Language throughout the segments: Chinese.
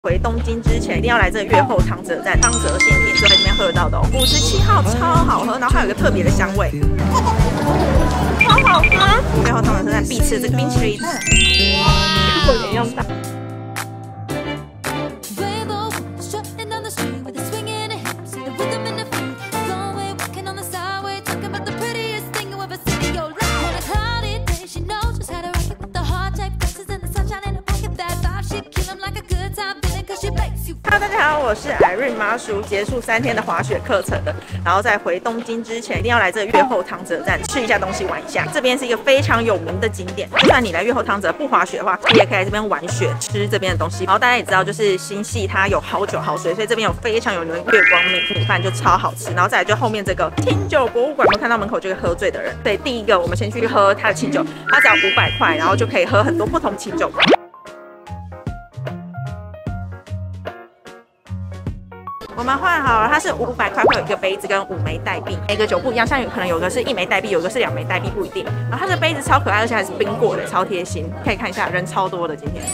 回东京之前一定要来这个越后汤泽站，汤泽限定，就在这边喝得到的哦。57号超好喝，然后还有一个特别的香味，超好喝。越后汤泽站必吃这个冰淇淋，哇，有点用大。 大家好，我是Irene妈叔。结束3天的滑雪课程的，然后在回东京之前，一定要来这个越后汤泽站吃一下东西，玩一下。这边是一个非常有名的景点，就算你来越后汤泽不滑雪的话，你也可以来这边玩雪，吃这边的东西。然后大家也知道，就是新系它有好酒好水，所以这边有非常有名的月光米饭就超好吃。然后再来就后面这个清酒博物馆，有没有看到门口就会喝醉的人？对，第一个我们先去喝它的清酒，它只要500块，然后就可以喝很多不同清酒。 我们换好了，它是500块，会有一个杯子跟5枚代币，每个酒不一样，像可能有个是1枚代币，有个是2枚代币，不一定。然后它的杯子超可爱，而且还是冰过的，超贴心。可以看一下，人超多的今天。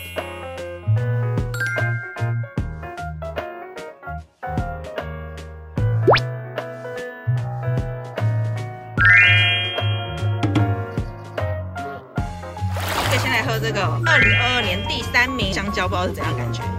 可以先来喝这个2022年第3名香蕉，不知道是怎样感觉。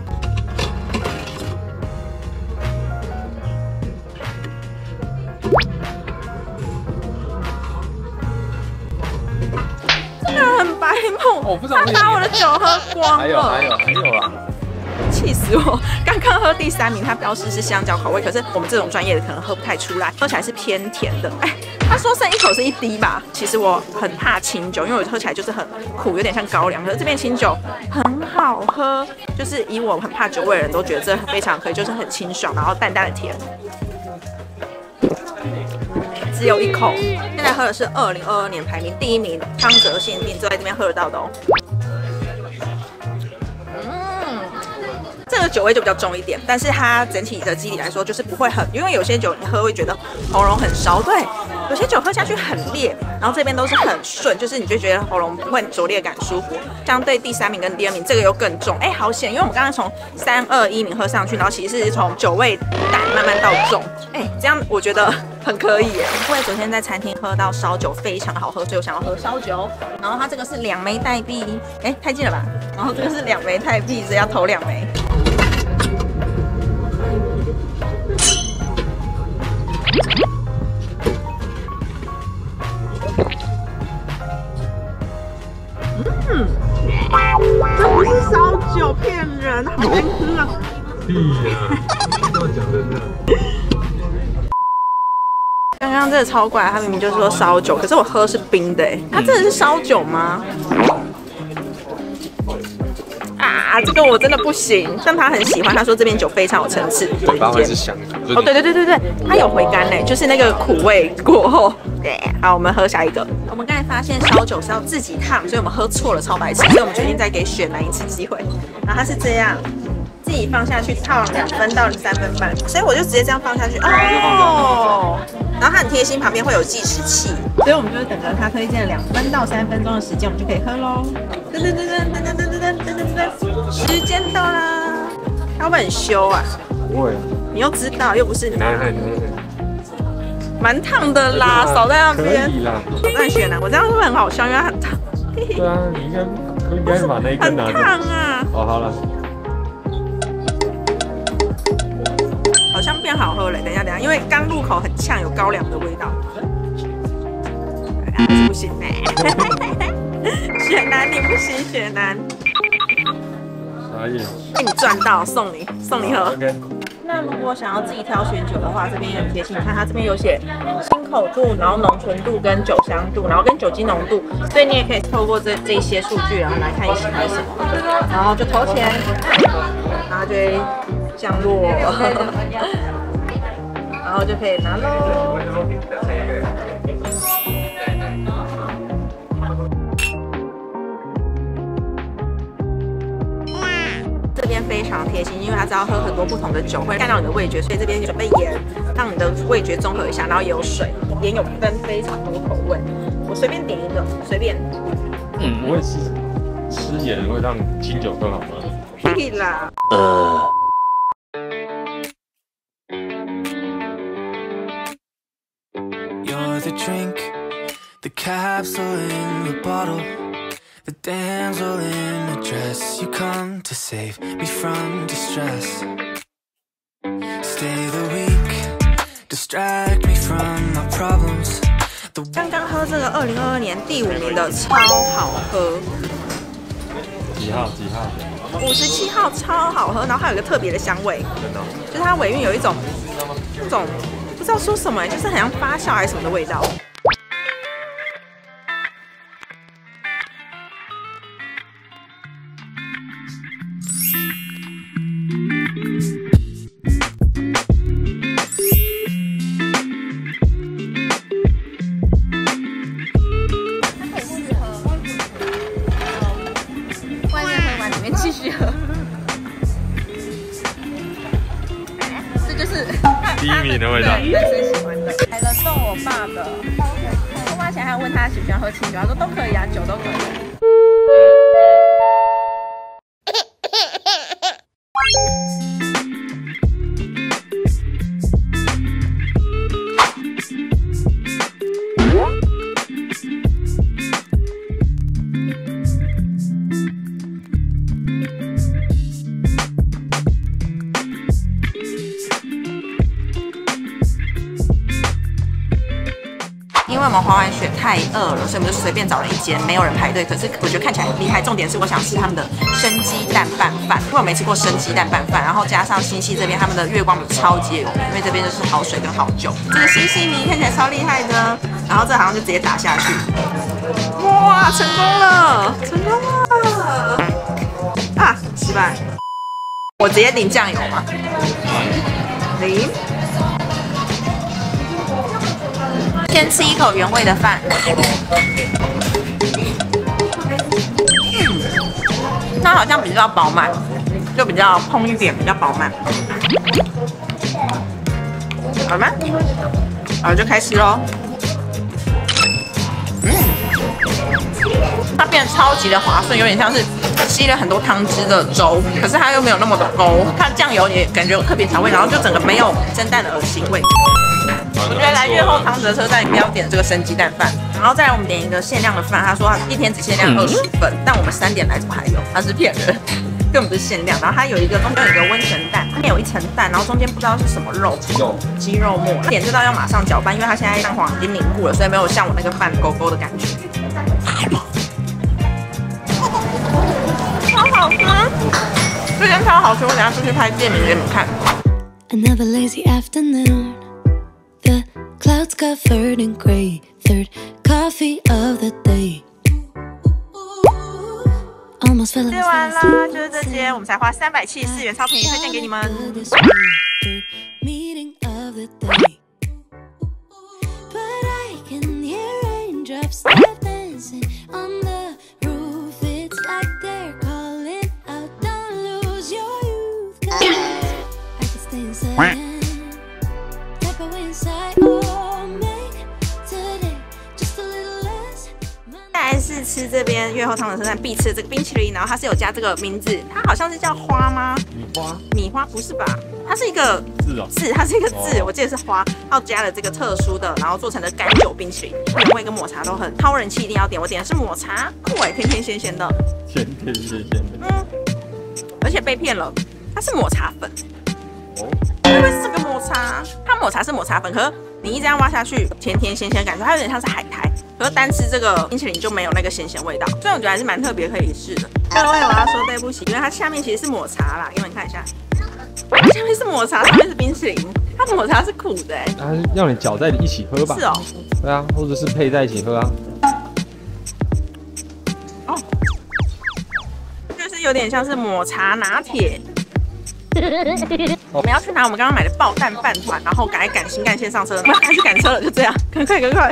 很白目，他把我的酒喝光了。还有啦！气死我！刚刚喝第3名，它标示是香蕉口味，可是我们这种专业的可能喝不太出来，喝起来是偏甜的。哎，他说剩一口是1滴吧？其实我很怕清酒，因为我喝起来就是很苦，有点像高粱。可是这边清酒很好喝，就是以我很怕酒味的人都觉得这非常可以，就是很清爽，然后淡淡的甜。 只有1口，现在喝的是2022年排名第1名汤泽限定，就在这边喝得到的哦。这个酒味就比较重一点，但是它整体的基底来说就是不会很，因为有些酒你喝会觉得喉咙很烧，对，有些酒喝下去很烈，然后这边都是很顺，就是你就觉得喉咙不会灼裂感舒服。相对第3名跟第2名这个又更重，哎，好险，因为我们刚刚从3、2、1名喝上去，然后其实是从酒味淡慢慢到重，哎，这样我觉得。 很可以耶，因为昨天在餐厅喝到烧酒非常好喝，所以我想要喝烧酒。然后它这个是2枚代币，哎，太近了吧？然后这个是2枚代币，只要投2枚。这不是烧酒，骗人，好难喝啊！ 屁呀，跟我讲真的。 刚刚这个超怪，他明明就是说烧酒，可是我喝是冰的哎，它真的是烧酒吗？啊，这个我真的不行。像他很喜欢，他说这边酒非常有层次， 嘴巴会是香的。 哦，对，它有回甘嘞，就是那个苦味过后。对，好，我们喝下一个。我们刚才发现烧酒是要自己烫，所以我们喝错了，超白痴，所以我们决定再给雪男1次机会。然后它是这样。 自己放下去烫2分到3分半，所以我就直接这样放下去哦。然后它很贴心，旁边会有计时器，所以我们就等着它推荐2分到3分钟的时间，我们就可以喝喽。噔，时间到啦！它会不会很羞啊？ 不会， 你又知道，又不是你。 来， 蛮烫的啦，扫在那边。 可以啦。 扫在雪男，我这样是不是很好笑？因为它很烫。 对啊，你应该把那一根拿着。 很烫啊！ 哦，好了。 好像变好喝了，等一下，因为刚入口很呛，有高粱的味道，还是不行雪男你不行，雪男。 啥意思？ 被你赚到，送你喝。 OK。 那如果想要自己挑选酒的话，这边也很贴心，你看它这边有写新口度，然后浓醇度跟酒香度，然后跟酒精浓度，所以你也可以透过这些数据，然后来看你喜欢什么，然后就投钱，然后就会。 降落，然后就可以拿喽。这边非常贴心，因为它知道喝很多不同的酒会干扰你的味觉，所以这边准备盐，让你的味觉综合一下，然后也有水，盐有分非常多口味。我随便点一个，随便。 我也是吃盐会让清酒更好喝。 屁啦。 You're the drink, the capsule in the bottle, the damsel in a dress. You come to save me from distress. Stay the week, distract me from my problems. 刚刚喝这个2022年第5名的超好喝， 几号 57号超好喝，然后还有一个特别的香味，就是它尾韵有一种不知道说什么，就是很像发酵还是什么的味道。外面喝完，里面继续喝。这就是第1名的味道。 男生喜欢的。来了送我爸的，出发前还问他喜不喜欢喝清酒，他说都可以啊，酒都可以。因为我们滑完雪太饿了，所以我们就随便找了一间，没有人排队。可是我觉得看起来很厉害。重点是我想吃他们的生鸡蛋拌饭，因为我没吃过生鸡蛋拌饭。然后加上新溪这边他们的月光米超级有名，因为这边就是好水跟好酒。这个新溪米看起来超厉害的，然后这好像就直接打下去，哇，成功了，成功了！啊，失败。我直接淋酱油嘛，淋。先吃一口原味的饭，它好像比较饱满，就比较蓬一点，比较饱满。好吗？好，就开始咯。它变得超级的滑顺，有点像是吸了很多汤汁的粥，可是它又没有那么的勾，它酱油也感觉有特别调味，然后就整个没有蒸蛋的恶心味。我觉得来越后汤泽车站一定要点这个生鸡蛋饭，然后再来我们点一个限量的饭，他说他一天只限量20份，但我们3点来怎么还有？他是骗人，根本不是限量。然后它有一个中间有一个温泉蛋，它有一层蛋，然后中间不知道是什么肉，鸡肉末。点这道要马上搅拌，因为它现在蛋黄已经凝固了，所以没有像我那个饭勾勾的感觉。超好吃，这间超好吃，我等下出去拍店名给你们看。 Another lazy afternoon. The clouds covered in gray. Third coffee of the day. Almost fell 吃完啦，就是这些，我们才花374元，超便宜，推荐给你们。 Meeting of the day. But I can hear raindrops dancing on the roof. It's like they're calling out, don't lose your youth. 'Cause I can stay inside. Step away inside. Oh, make today just a little less. 再来是吃这边越后汤的车站必吃的这个冰淇淋，然后它是有加这个名字，它好像是叫花吗？米花不是吧？它是一个字，它是一个字，我记得是花，然后加了这个特殊的，然后做成的干酒冰淇淋，原味跟抹茶都很超人气，一定要点。我点的是抹茶，酷哎，甜甜咸咸的， 甜甜咸咸的， 而且被骗了，它是抹茶粉。会不会是这个抹茶？它抹茶是抹茶粉，可是你一这样挖下去，甜甜咸咸的感觉，它有点像是海苔。可是单吃这个冰淇淋就没有那个咸咸味道，所以我觉得还是蛮特别，可以试的。各位，我要说对不起，因为它下面其实是抹茶啦，给你们看一下，它下面是抹茶，上面是冰淇淋，它抹茶是苦的它是要你搅在一起喝吧？ 是哦。 对啊，或者是配在一起喝啊。 哦，就是有点像是抹茶拿铁。我们要去拿我们刚刚买的爆蛋饭团，然后赶新干线上车，我们要去赶车了，就这样，赶快！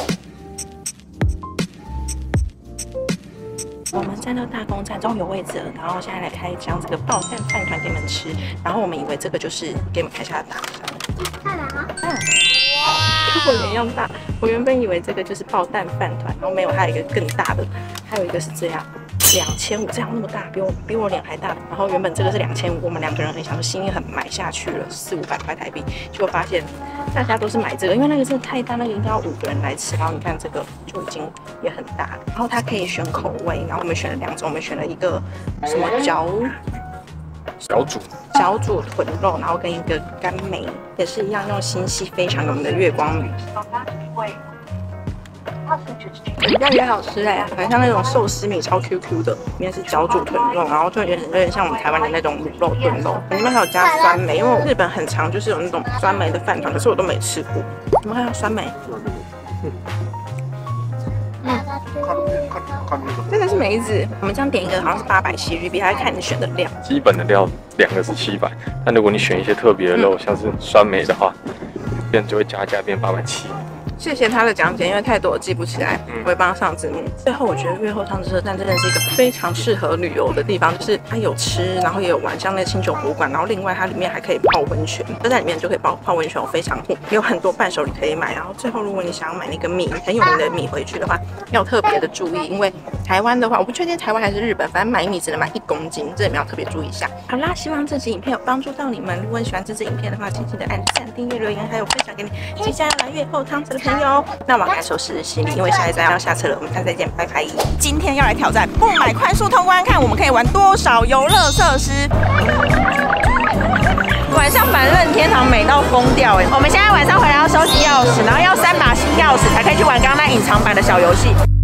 我们站到大公站，终于有位置了，然后现在来开一张这个爆蛋饭团给你们吃。然后我们以为这个就是给你们看一下大小，看来啊，跟我脸一样大。我原本以为这个就是爆蛋饭团，然后没有，还有一个更大的，还有一个是这样。 2500，这样那么大，比我脸还大。然后原本这个是2500，我们2个人很想说心一狠买下去了400-500块台币，结果发现大家都是买这个，因为那个真的太大，那个应该要5个人来吃。然后你看这个就已经也很大，然后它可以选口味，然后我们选了2种，我们选了一个什么小煮豚肉，然后跟一个干梅，也是一样用新系非常有名的月光鱼。比较也好吃哎，很像那种寿司米，超 QQ 的，里面是小煮豚肉，然后就有点像我们台湾的那种卤肉炖肉，里面还有加酸梅，因为日本很常就是有那种酸梅的饭团，可是我都没吃过。你们看到酸梅？这个是梅子，我们这样点一个好像是800西日币，还看你选的料。 基本的料2个是700，但如果你选一些特别的肉，像是酸梅的话，就会加价变870。 谢谢他的讲解，因为太多我记不起来，我会帮他上字幕。最后我觉得越后汤车站真的是一个非常适合旅游的地方，就是它有吃，然后也有玩，像那清酒博物馆，然后另外它里面还可以泡温泉，就在里面就可以泡温泉，非常酷，有很多伴手礼可以买。然后最后如果你想要买那个米，很有名的米回去的话，要特别的注意，因为台湾的话，我不确定台湾还是日本，反正买米只能买1公斤，这里面要特别注意一下。好啦，希望这支影片有帮助到你们。如果你喜欢这支影片的话，请记得按赞、订阅、留言，还有分享给你即将要来越后汤车的朋友。那我该收拾行李，因为下一站要下车了。我们下次再见，拜拜。今天要来挑战不买快速通关，看我们可以玩多少游乐设施。晚上反任天堂美到疯掉哎！我们现在晚上回来要收集钥匙，然后要3把新钥匙才可以去玩刚刚那隐藏版的小游戏。